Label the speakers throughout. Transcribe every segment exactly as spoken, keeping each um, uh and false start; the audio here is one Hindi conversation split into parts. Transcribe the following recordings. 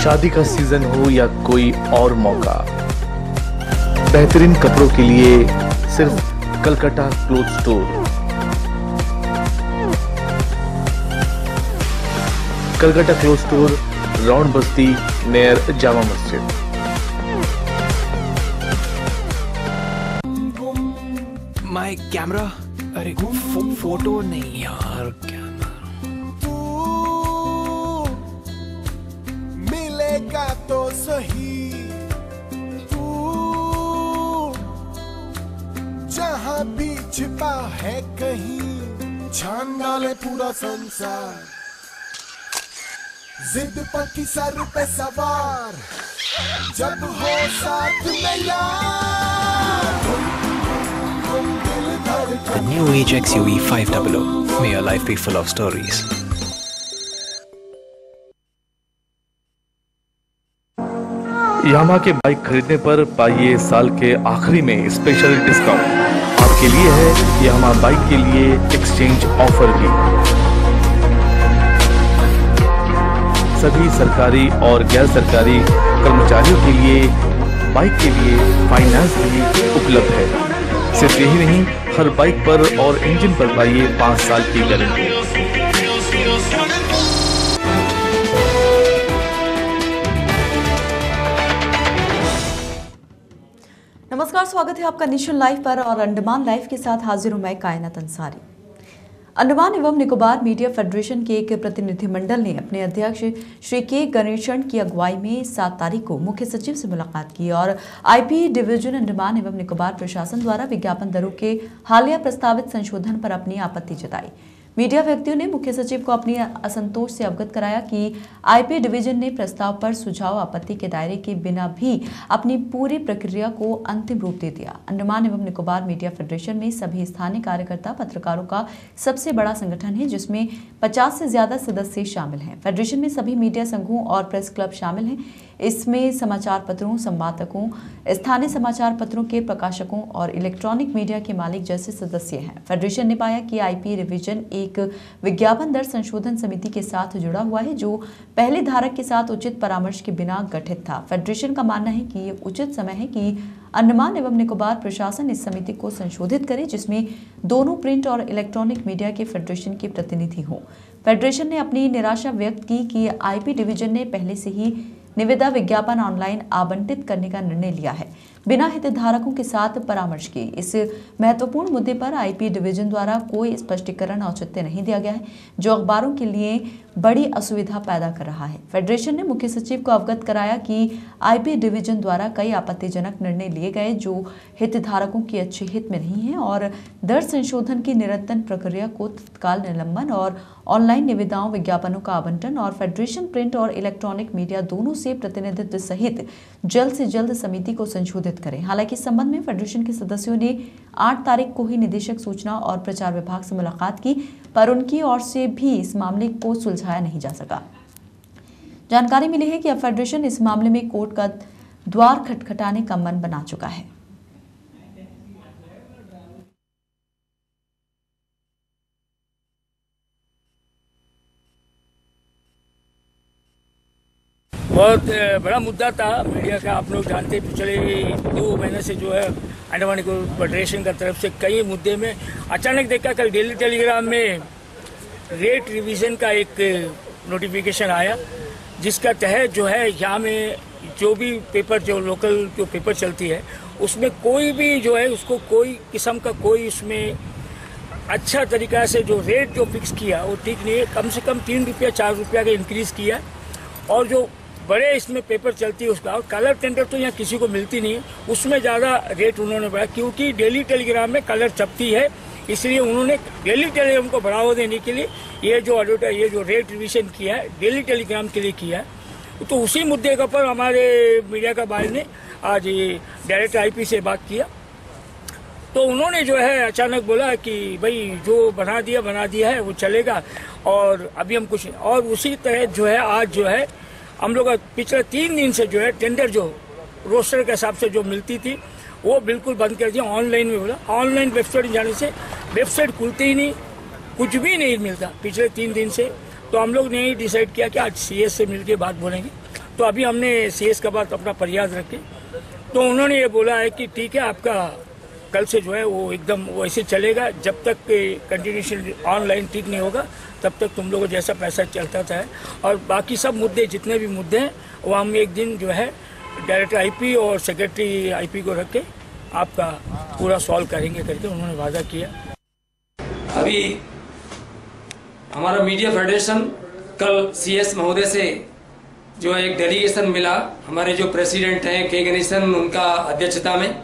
Speaker 1: शादी का सीजन हो या कोई और मौका, बेहतरीन कपड़ों के लिए सिर्फ Calcutta cloth store. Calcutta cloth store, round बस्ती near Jama Masjid.
Speaker 2: My camera, अरे फो, फोटो नहीं यार, कैमरा।
Speaker 3: तू मिलेगा तो सही, तू जहां भी छिपा है कहीं, छान डाले पूरा संसार। जिद पक्की सर पे सवार, जब हो साथ में यार।
Speaker 2: The new age X U V five hundred. May your life be full of stories.
Speaker 1: यामा के बाइक खरीदने पर पाइए साल के आखिरी में स्पेशल डिस्काउंट। आपके लिए है यामा बाइक के लिए एक्सचेंज ऑफर भी। सभी सरकारी और गैर सरकारी कर्मचारियों के लिए बाइक के लिए फाइनेंस भी उपलब्ध है। सिर्फ यही नहीं, हर बाइक पर और इंजन पर पाइए पाँच साल की गारंटी।
Speaker 4: नमस्कार, स्वागत है आपका नेशन लाइव पर और अंडमान लाइव के साथ हाजिर हूं मैं कायनात अंसारी। अंडमान एवं निकोबार मीडिया फेडरेशन के एक प्रतिनिधिमंडल ने अपने अध्यक्ष श्री के गणेशन की अगुवाई में सात तारीख को मुख्य सचिव से मुलाकात की और आईपी डिवीजन अंडमान एवं निकोबार प्रशासन द्वारा विज्ञापन दरों के हालिया प्रस्तावित संशोधन पर अपनी आपत्ति जताई। मीडिया व्यक्तियों ने मुख्य सचिव को अपनी असंतोष से अवगत कराया कि आईपी डिवीजन ने प्रस्ताव पर सुझाव आपत्ति के दायरे के बिना भी अपनी पूरी प्रक्रिया को अंतिम रूप दे दिया। अंडमान एवं निकोबार मीडिया फेडरेशन में सभी स्थानीय कार्यकर्ता पत्रकारों का सबसे बड़ा संगठन है, जिसमें पचास से ज्यादा सदस्य शामिल हैं। फेडरेशन में सभी मीडिया संघों और प्रेस क्लब शामिल हैं। इसमें समाचार पत्रों, संपादकों, स्थानीय समाचार पत्रों के प्रकाशकों और इलेक्ट्रॉनिक मीडिया के मालिक जैसे सदस्य हैं। फेडरेशन ने पाया कि आईपी डिवीजन एक विज्ञापन दर संशोधन समिति के साथ जुड़ा हुआ है, जो पहले धारक के साथ उचित परामर्श के बिना गठित था। फेडरेशन का मानना है कि ये उचित समय है कि अंडमान एवं निकोबार प्रशासन इस समिति को संशोधित करे, जिसमें दोनों प्रिंट और इलेक्ट्रॉनिक मीडिया के फेडरेशन के प्रतिनिधि हों। फेडरेशन ने अपनी निराशा व्यक्त की कि आईपी डिवीजन ने पहले से ही निविदा विज्ञापन ऑनलाइन आवंटित करने का निर्णय लिया है, बिना हितधारकों के साथ परामर्श किए। इस महत्वपूर्ण मुद्दे पर आईपी डिवीजन द्वारा कोई स्पष्टीकरण औचित्य नहीं दिया गया है, जो अखबारों के लिए बड़ी असुविधा पैदा कर रहा है। फेडरेशन ने मुख्य सचिव को अवगत कराया कि आईपी डिवीजन द्वारा कई आपत्तिजनक निर्णय लिए गए, जो हितधारकों के अच्छे हित में नहीं है और दर संशोधन की निरंतर प्रक्रिया को तत्काल निलंबन और ऑनलाइन निविदाओं, विज्ञापनों का आवंटन और फेडरेशन प्रिंट और इलेक्ट्रॉनिक मीडिया दोनों से प्रतिनिधित्व सहित जल्द से जल्द समिति को संशोधित करें। हालांकि इस संबंध में फेडरेशन के सदस्यों ने आठ तारीख को ही निदेशक सूचना और प्रचार विभाग से मुलाकात की, पर उनकी ओर से भी इस मामले को सुलझाया नहीं जा सका। जानकारी मिली है कि अब फेडरेशन इस मामले में कोर्ट का द्वार खटखटाने का मन बना चुका है।
Speaker 5: बहुत बड़ा मुद्दा था मीडिया का। आप लोग जानते हैं पिछले दो महीने से जो है अंडमान निकोबार फेडरेशन का तरफ से कई मुद्दे में अचानक देखा, कल डेली टेलीग्राम में रेट रिवीजन का एक नोटिफिकेशन आया, जिसका तहत जो है यहाँ में जो भी पेपर, जो लोकल जो पेपर चलती है, उसमें कोई भी जो है उसको कोई किस्म का कोई उसमें अच्छा तरीका से जो रेट जो फिक्स किया वो ठीक नहीं है। कम से कम तीन रुपया चार रुपया का इंक्रीज किया और जो बड़े इसमें पेपर चलती है उसका, और कलर टेंडर तो यहाँ किसी को मिलती नहीं है, उसमें ज़्यादा रेट उन्होंने बढ़ाया, क्योंकि डेली टेलीग्राम में कलर छपती है, इसलिए उन्होंने डेली टेलीग्राम को बढ़ावा देने के लिए ये जो एडवर्टाइज ये जो रेट रिविजन किया है डेली टेलीग्राम के लिए किया है। तो उसी मुद्दे के ऊपर हमारे मीडिया का भाई ने आज डायरेक्टर आईपी से बात किया, तो उन्होंने जो है अचानक बोला कि भाई जो बना दिया बना दिया है वो चलेगा और अभी हम कुछ, और उसी तहत जो है आज जो है हम लोग पिछले तीन दिन से जो है टेंडर जो रोस्टर के हिसाब से जो मिलती थी वो बिल्कुल बंद कर दिया। ऑनलाइन में बोला, ऑनलाइन वेबसाइट जाने से वेबसाइट खुलती ही नहीं, कुछ भी नहीं मिलता पिछले तीन दिन से। तो हम लोग ने डिसाइड किया कि आज सीएस से मिलके बात बोलेंगे। तो अभी हमने सीएस का बात अपना प्रयास रखे, तो उन्होंने ये बोला है कि ठीक है, आपका कल से जो है वो एकदम वैसे चलेगा, जब तक कंटिन्यूशन ऑनलाइन ठीक नहीं होगा तब तक तुम लोगों जैसा पैसा चलता था। और बाकी सब मुद्दे, जितने भी मुद्दे हैं, वो हम एक दिन जो है डायरेक्टर आईपी और सेक्रेटरी आईपी को रख के आपका पूरा सॉल्व करेंगे करके उन्होंने वादा किया।
Speaker 6: अभी हमारा मीडिया फेडरेशन कल सीएस महोदय से जो एक डेलीगेशन मिला, हमारे जो प्रेसिडेंट हैं के गणेशन, उनका अध्यक्षता में,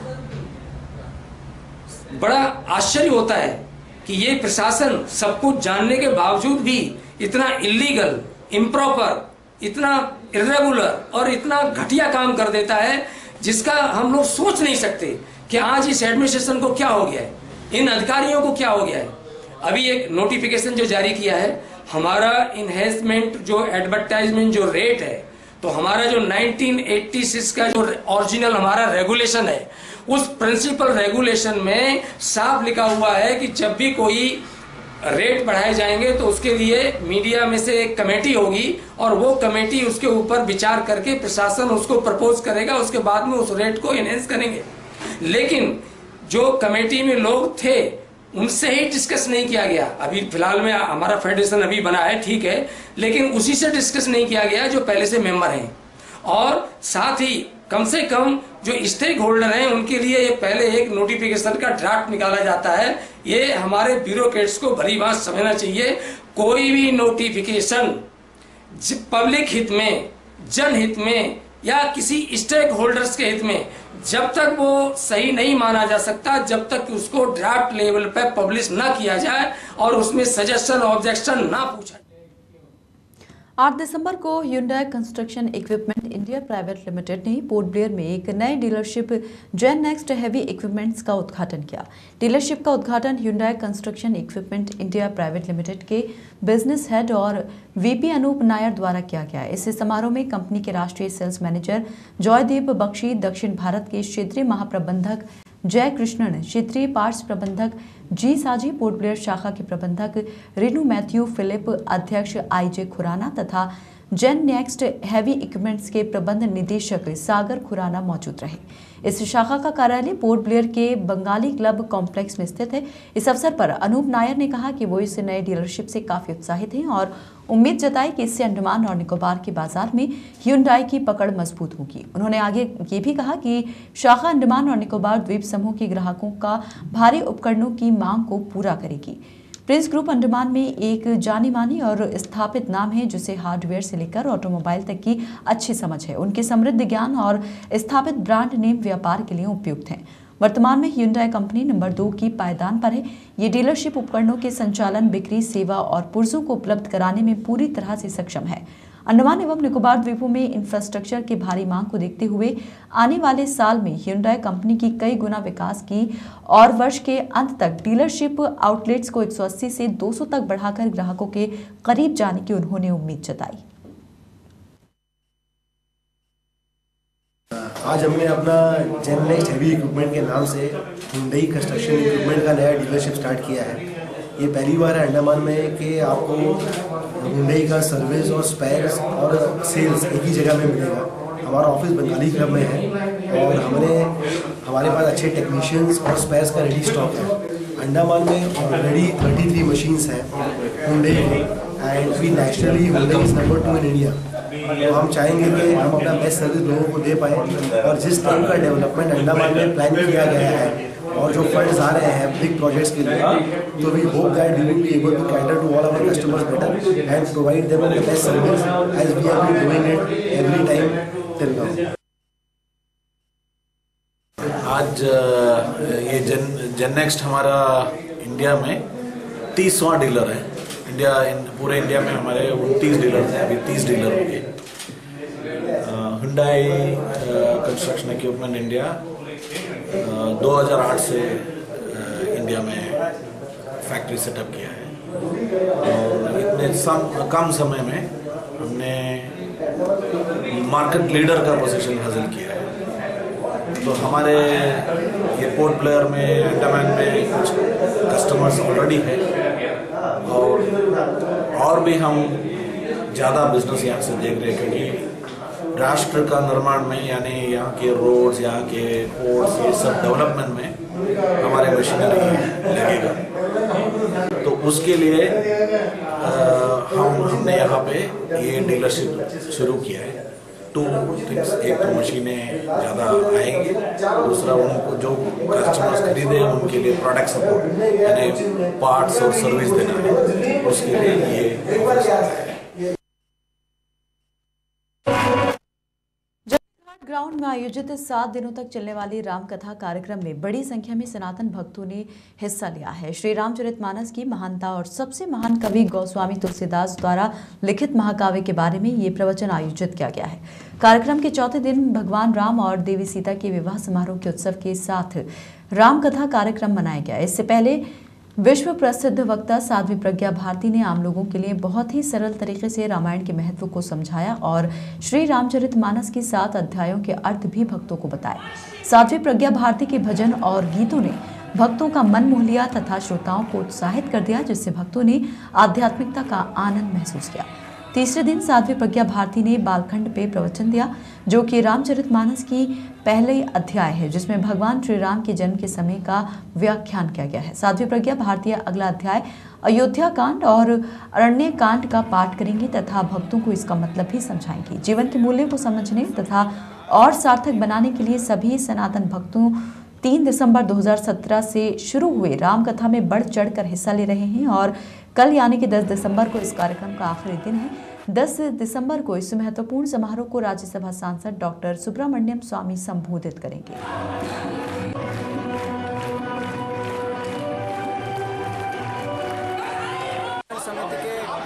Speaker 6: बड़ा आश्चर्य होता है कि ये प्रशासन सब कुछ जानने के बावजूद भी इतना इलीगल, इम्प्रॉपर, इतना इरेगुलर और इतना घटिया काम कर देता है, जिसका हम लोग सोच नहीं सकते कि आज इस एडमिनिस्ट्रेशन को क्या हो गया है, इन अधिकारियों को क्या हो गया है। अभी एक नोटिफिकेशन जो जारी किया है, हमारा इन्हेंसमेंट जो एडवर्टाइजमेंट जो रेट है, तो हमारा जो नाइनटीन एटी सिक्स का जो ओरिजिनल हमारा रेगुलेशन है, उस प्रिंसिपल रेगुलेशन में साफ लिखा हुआ है कि जब भी कोई रेट बढ़ाए जाएंगे तो उसके लिए मीडिया में से एक कमेटी होगी और वो कमेटी उसके ऊपर विचार करके प्रशासन उसको प्रपोज करेगा, उसके बाद में उस रेट को एनहेंस करेंगे। लेकिन जो कमेटी में लोग थे उनसे ही डिस्कस नहीं किया गया। अभी फिलहाल में हमारा फेडरेशन अभी बना है, ठीक है, लेकिन उसी से डिस्कस नहीं किया गया जो पहले से मेंबर हैं। और साथ ही कम से कम जो स्टेक होल्डर हैं उनके लिए ये पहले एक नोटिफिकेशन का ड्राफ्ट निकाला जाता है। ये हमारे ब्यूरोक्रेट्स को भली बात समझना चाहिए। कोई भी नोटिफिकेशन पब्लिक हित में, जनहित में या किसी स्टेक होल्डर्स के हित में जब तक वो सही नहीं माना जा सकता, जब तक उसको ड्राफ्ट लेवल पे पब्लिश ना किया जाए और उसमें सजेशन ऑब्जेक्शन ना पूछा।
Speaker 4: आठ दिसंबर को Hyundai construction equipment India private limited ने पोर्ट ब्लेयर में एक नए dealership Gen Next heavy equipments का उद्घाटन किया। डीलरशिप का उद्घाटन Hyundai construction equipment India private limited के बिजनेस हेड और वीपी अनूप नायर द्वारा किया गया। इस समारोह में कंपनी के राष्ट्रीय सेल्स मैनेजर जॉयदीप बख्शी, दक्षिण भारत के क्षेत्रीय महाप्रबंधक जय कृष्णन, क्षेत्रीय पार्ट्स प्रबंधक जी साजी, पोर्ट ब्लेयर शाखा के प्रबंधक रिनू मैथ्यू, फिलिप, अध्यक्ष आईजे खुराना तथा जेन नेक्स्ट हैवी इक्विपमेंट्स के प्रबंध निदेशक सागर खुराना मौजूद रहे। इस शाखा का कार्यालय पोर्ट ब्लेयर के बंगाली क्लब कॉम्प्लेक्स में स्थित है। इस अवसर पर अनूप नायर ने कहा कि वो इस नए डीलरशिप से काफी उत्साहित हैं और उम्मीद जताई कि इससे अंडमान और निकोबार के बाजार में Hyundai की पकड़ मजबूत होगी। उन्होंने आगे ये भी कहा कि शाखा अंडमान और निकोबार द्वीप समूह के ग्राहकों का भारी उपकरणों की मांग को पूरा करेगी। प्रिंस ग्रुप अंडमान में एक जानी मानी और स्थापित नाम है, जिसे हार्डवेयर से लेकर ऑटोमोबाइल तक की अच्छी समझ है। उनके समृद्ध ज्ञान और स्थापित ब्रांड नेम व्यापार के लिए उपयुक्त हैं। वर्तमान में Hyundai कंपनी नंबर दो की पायदान पर है। ये डीलरशिप उपकरणों के संचालन, बिक्री, सेवा और पुर्जों को उपलब्ध कराने में पूरी तरह से सक्षम है। अंडमान एवं निकोबार द्वीपों में इंफ्रास्ट्रक्चर की भारी मांग को देखते हुए आने वाले साल में Hyundai कंपनी की कई गुना विकास की और वर्ष के अंत तक डीलरशिप आउटलेट्स को एक सौ अस्सी से दो सौ तक बढ़ाकर ग्राहकों के करीब जाने की उन्होंने उम्मीद जताई।
Speaker 7: आज हमने अपना जेन नेक्स्ट हैवी इक्विपमेंट के नाम से Hyundai कंस्ट्रक्शन इक्विपमेंट का नया डीलरशिप स्टार्ट किया है। ये पहली बार है अंडमान में कि आपको Hyundai का सर्विस और स्पेयर्स और सेल्स एक ही जगह में मिलेगा। हमारा ऑफिस बंगाली क्लब में है और हमने हमारे पास अच्छे टेक्नीशियंस और स्पेयर्स का रेडी स्टॉक है। अंडमान में ऑलरेडी थर्टी थ्री मशीन्स हैं Hyundai की and we nationally Hyundai is number two in India. हम चाहेंगे कि हम अपना बेस्ट सर्विस लोगों को दे पाएँ और जिस टाइप का डेवलपमेंट अंडमान में प्लान किया गया है और जो फंड्स आ रहे हैं बिग प्रोजेक्ट्स के लिए, तो we hope that we will be able to cater to all our customers better and provide them the best service as we have been doing it every time till now.
Speaker 8: आज ये जेन जेन नेक्स्ट हमारा इंडिया में तीसवां डीलर है। इंडिया इन पूरे इंडिया में हमारे उनतीस डीलर हैं, अभी तीस डीलर हो गए। Hyundai कंस्ट्रक्शन इक्विपमेंट इंडिया दो हज़ार आठ से इंडिया में फैक्ट्री सेटअप किया है और इतने सम, कम समय में हमने मार्केट लीडर का पोजीशन हासिल किया है। तो हमारे ये पोर्ट ब्लेयर में, अंडमान में कुछ कस्टमर्स ऑलरेडी हैं और और भी हम ज़्यादा बिजनेस यहाँ से देख रहे हैं, क्योंकि राष्ट्र का निर्माण में, यानी यहाँ के रोड्स, यहाँ के पोर्ट्स, ये सब डेवलपमेंट में हमारे मशीनरी लगेगा। तो उसके लिए आ, हम हमने यहाँ पे ये डीलरशिप शुरू किया है। टू थिंग्स, एक तो मशीनें ज़्यादा आएंगी, दूसरा उनको जो कस्टमर्स खरीदे हैं उनके लिए प्रोडक्ट सपोर्ट यानी पार्ट्स और सर्विस देना है, उसके लिए ये
Speaker 4: ग्राउंड में आयोजित सात दिनों तक चलने वाली रामकथा कार्यक्रम में बड़ी संख्या में सनातन भक्तों ने हिस्सा लिया है। श्री रामचरितमानस की महानता और सबसे महान कवि गोस्वामी तुलसीदास द्वारा लिखित महाकाव्य के बारे में ये प्रवचन आयोजित किया गया है। कार्यक्रम के चौथे दिन भगवान राम और देवी सीता के विवाह समारोह के उत्सव के साथ रामकथा कार्यक्रम मनाया गया। इससे पहले विश्व प्रसिद्ध वक्ता साध्वी प्रज्ञा भारती ने आम लोगों के लिए बहुत ही सरल तरीके से रामायण के महत्व को समझाया और श्री रामचरितमानस के सात अध्यायों के अर्थ भी भक्तों को बताए। साध्वी प्रज्ञा भारती के भजन और गीतों ने भक्तों का मन मोह लिया तथा श्रोताओं को उत्साहित कर दिया, जिससे भक्तों ने आध्यात्मिकता का आनंद महसूस किया। तीसरे दिन साध्वी प्रज्ञा भारती ने बालखंड पे प्रवचन दिया, जो कि रामचरितमानस की पहले अध्याय है, जिसमें भगवान श्री राम के जन्म के समय का व्याख्यान किया गया है। साध्वी प्रज्ञा भारती अगला अध्याय अयोध्या कांड और अरण्य कांड का पाठ करेंगी तथा भक्तों को इसका मतलब भी समझाएंगी। जीवन के मूल्यों को समझने तथा और सार्थक बनाने के लिए सभी सनातन भक्तों तीन दिसंबर दो हज़ार सत्रह से शुरू हुए रामकथा में बढ़ चढ़कर हिस्सा ले रहे हैं और कल यानी कि दस दिसंबर को इस कार्यक्रम का आखिरी दिन है। दस दिसंबर को इस महत्वपूर्ण समारोह को राज्यसभा सांसद डॉक्टर सुब्रमण्यम स्वामी संबोधित करेंगे।
Speaker 3: समिति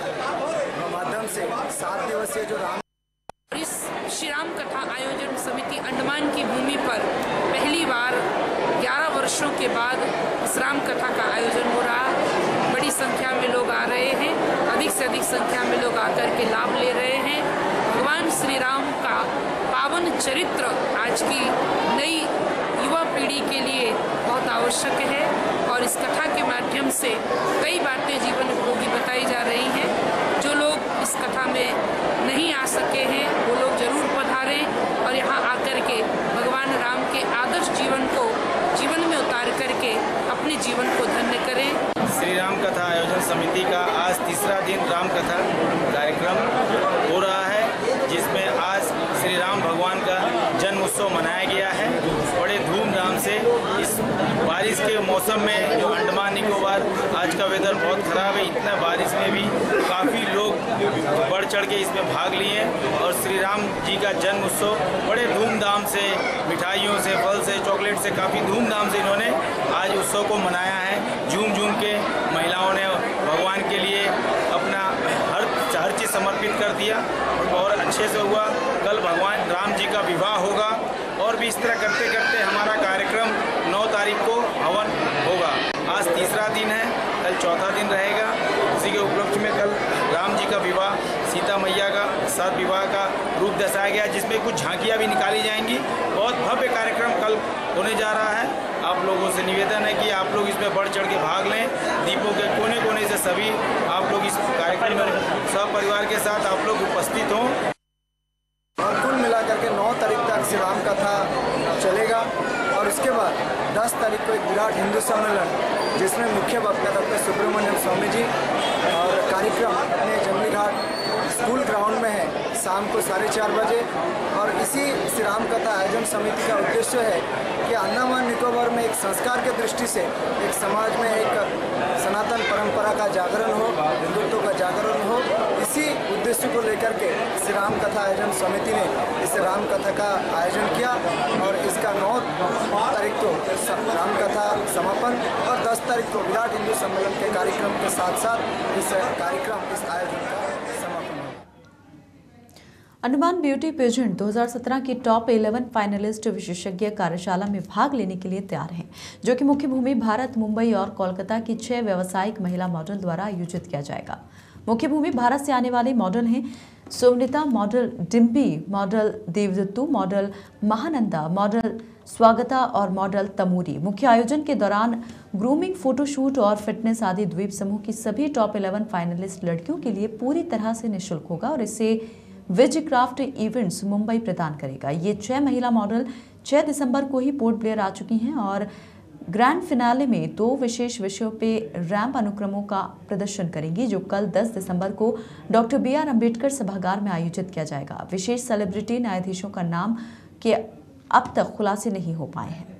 Speaker 3: के माध्यम से सात दिवसीय जो राम
Speaker 9: इस श्री राम कथा आयोजन समिति अंडमान की भूमि पर पहली बार ग्यारह वर्षों के बाद इस राम कथा का आयोजन हो रहा है। बड़ी संख्या में लोग आ रहे हैं, अधिक से अधिक संख्या में लोग आकर के लाभ ले रहे हैं। भगवान श्री राम का पावन चरित्र आज की नई युवा पीढ़ी के लिए बहुत आवश्यक है और इस कथा के माध्यम से कई बातें जीवन उपयोगी बताई जा रही हैं। जो लोग इस कथा में नहीं आ सके हैं वो लोग जरूर पधारें और यहाँ आकर के भगवान राम के आदर्श जीवन को जीवन में उतार करके अपने जीवन को धन्य करें।
Speaker 10: श्री राम कथा आयोजन समिति का आज तीसरा दिन राम कथा कार्यक्रम हो रहा है, जिसमें आज श्री राम भगवान का जन्म उत्सव मनाया गया है। बड़े धूमधाम से इस बारिश के मौसम में जो अंडमान निकोबार आज का वेदर बहुत ख़राब है, इतना बारिश में भी काफ़ी लोग बढ़ चढ़ के इसमें भाग लिए और श्री राम जी का जन्म उत्सव बड़े धूमधाम से मिठाइयों से, फल से, चॉकलेट से काफ़ी धूमधाम से इन्होंने आज उत्सव को मनाया है। झूम झूम के महिलाओं ने भगवान के लिए अपना हर हर चीज़ समर्पित कर दिया और बहुत अच्छे से हुआ। कल भगवान राम जी का विवाह होगा और भी इस तरह करते करते हमारा कार्यक्रम नौ तारीख को हवन होगा। आज तीसरा दिन है, कल चौथा दिन रहेगा। इसी के उपलक्ष्य में कल राम जी का विवाह, सीता मैया का साथ विवाह का रूप दर्शाया गया, जिसमें कुछ झांकियाँ भी निकाली जाएंगी। बहुत भव्य कार्यक्रम कल होने जा रहा है। आप लोगों से निवेदन है कि आप लोग इसमें बढ़ चढ़ के भाग लें। दीपों के कोने कोने से सभी आप लोग इस कार्यक्रम में सब परिवार के साथ आप लोग उपस्थित हों।
Speaker 3: और कुल मिलाकर के नौ तारीख तक श्री राम कथा चलेगा और उसके बाद दस तारीख को एक विराट हिंदू सम्मेलन, जिसमें मुख्य वक्ता डॉक्टर सुब्रमण्यम स्वामी जी और कार्यक्रम अपने जंगली घाट स्कूल ग्राउंड में है शाम को साढ़े चार बजे। और इसी श्री राम कथा आयोजन समिति का उद्देश्य है कि अंडमान निकोबार में एक संस्कार के दृष्टि से एक समाज में एक सनातन परंपरा का जागरण हो, हिंदुत्व का जागरण हो। इसी उद्देश्य को लेकर के श्री राम कथा आयोजन समिति ने इस राम कथा का आयोजन किया और इसका नौ तारीख को राम कथा समापन और दस तारीख को विराट हिंदू सम्मेलन के कार्यक्रम के साथ साथ इस कार्यक्रम इस आयोजन का समापन होगा।
Speaker 4: अंडमान ब्यूटी पेजेंट दो हज़ार सत्रह की टॉप इलेवन फाइनलिस्ट विशेषज्ञ कार्यशाला में भाग लेने के लिए तैयार हैं, जो कि मुख्य भूमि भारत, मुंबई और कोलकाता की छह व्यावसायिक महिला मॉडल द्वारा आयोजित किया जाएगा। मुख्य भूमि भारत से आने वाले मॉडल हैं Suvanita, model Dimpy, model Devdattu, model Mahananda, model Swagata और मॉडल तमूरी। मुख्य आयोजन के दौरान ग्रूमिंग, फोटोशूट और फिटनेस आदि द्वीप समूह की सभी टॉप इलेवन फाइनलिस्ट लड़कियों के लिए पूरी तरह से निःशुल्क होगा और इससे विजक्राफ्ट इवेंट्स मुंबई प्रदान करेगा। ये छह महिला मॉडल छह दिसंबर को ही पोर्ट ब्लेयर आ चुकी हैं और ग्रैंड फिनाले में दो विशेष विषयों पे रैंप अनुक्रमों का प्रदर्शन करेंगी, जो कल दस दिसंबर को डॉक्टर बी आर अम्बेडकर सभागार में आयोजित किया जाएगा। विशेष सेलिब्रिटी न्यायाधीशों का नाम के अब तक खुलासे नहीं हो पाए हैं।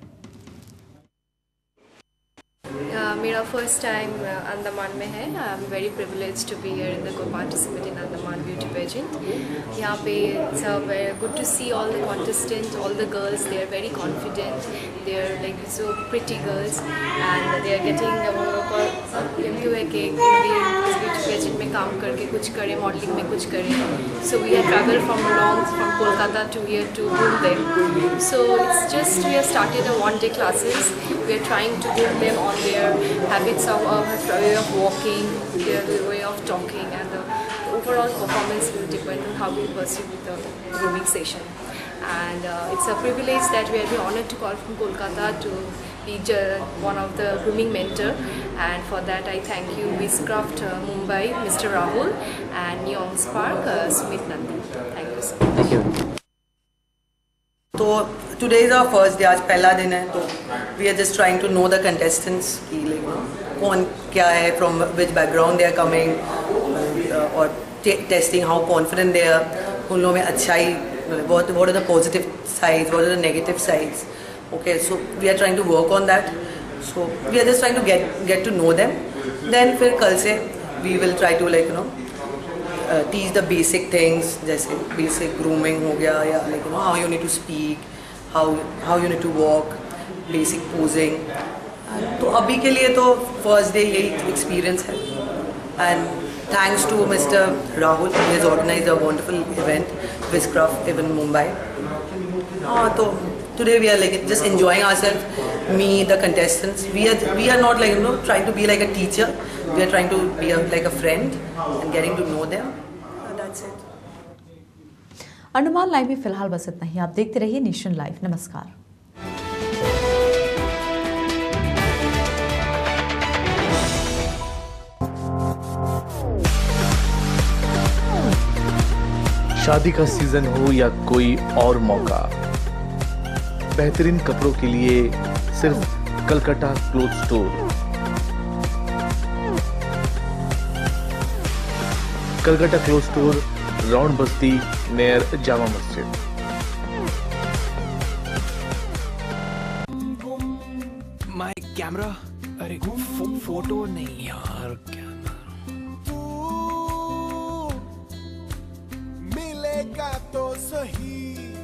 Speaker 11: Uh, मेरा फर्स्ट टाइम अंडमान में है। I am very privilege to be here in the participate in Andaman beauty pageant. यहाँ पे it's very good to see all the contestant, all the girls, they are very confident, they are like so pretty girls and they are getting क्यों है कि ब्यूटी पेजेंट में काम करके कुछ करें, मॉडलिंग में कुछ करें। So we are travel from long from Kolkata to here to Mumbai. So it's just we are started a one day classes. We are trying to give them on their habits of uh, way of walking, their way of talking, and the overall performance will depend on how we pursue with the grooming session. And uh, it's a privilege that we are honored to call from Kolkata to be one of the grooming mentor, and for that I thank you Viscraft uh, Mumbai, Mister Rahul, and Neon Spark, uh, Sumit Nandi. Thank you so much.
Speaker 12: Thank you. तो today is our first day, आज पहला दिन है। तो we are just trying to know the contestants की लाइक कौन क्या है, from which background they are coming, और testing how confident they are, उन लोगों में अच्छाई, what what are the positive sides, what are the negative sides. Okay, so we are trying to work on that. So we are just trying to gate gate to know them. Then फिर कल से we will try to like you know teach the basic things, जैसे बेसिक ग्रूमिंग हो गया, या like you know how you need to speak, how how you need to walk, basic posing. तो अभी के लिए तो फर्स्ट डे यही एक्सपीरियंस है। And thanks to mister Rahul, he has organised a wonderful event, Wiscraft event Mumbai. हाँ, तो today we are like just enjoying ourselves, me, the contestants. We are we are not like you know trying to be like a teacher. We are trying to be a, like a friend and getting to know them. That's it.
Speaker 4: Andaman live में फिलहाल बस इतना ही। आप देखते रहिए नेशन लाइव। नमस्कार।
Speaker 1: शादी का सीजन हो या कोई और मौका, बेहतरीन कपड़ों के लिए सिर्फ Calcutta cloth store. Calcutta cloth store, round बस्ती near Jama Masjid.
Speaker 2: My camera, अरे फो, फोटो नहीं यार, कैमरा।
Speaker 13: मिलेगा तो सही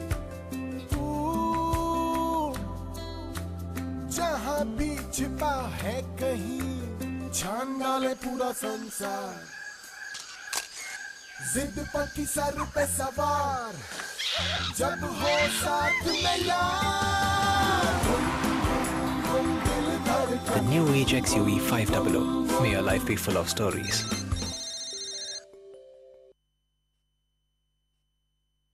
Speaker 13: जहाँ भी छिपा है कहीं, छान डाले पूरा संसार। जिद पक्की सर पे सवार, जब हो साथ में यार।
Speaker 2: The new age X U V five hundred, may your life be full of stories.